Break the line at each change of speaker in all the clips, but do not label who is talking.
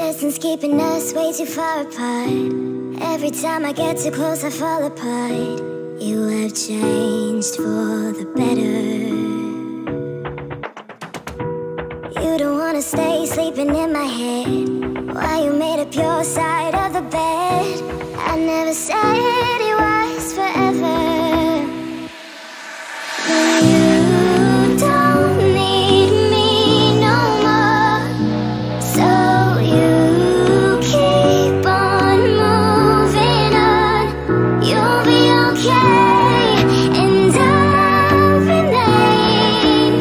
Distance keeping us way too far apart. Every time I get too close I fall apart. You have changed for the better. You don't wanna stay sleeping in my head. Why you made up your side of the bed? I never said it was forever. You don't need me no more, so you keep on moving on. You'll be okay, and I'll remain.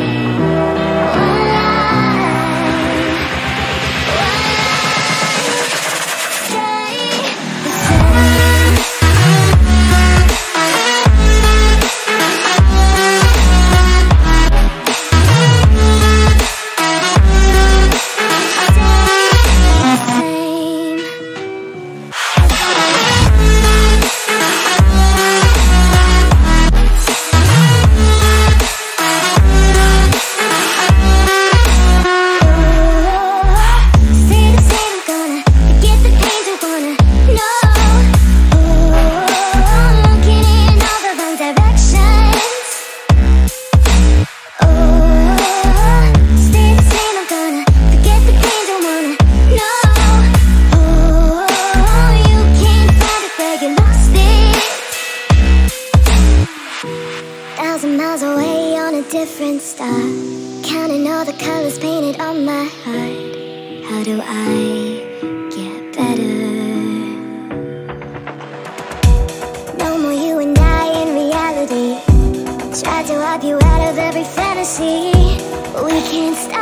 Miles away on a different star, counting all the colors painted on my heart. How do I get better? No more you and I in reality. Tried to wipe you out of every fantasy. We can't stop.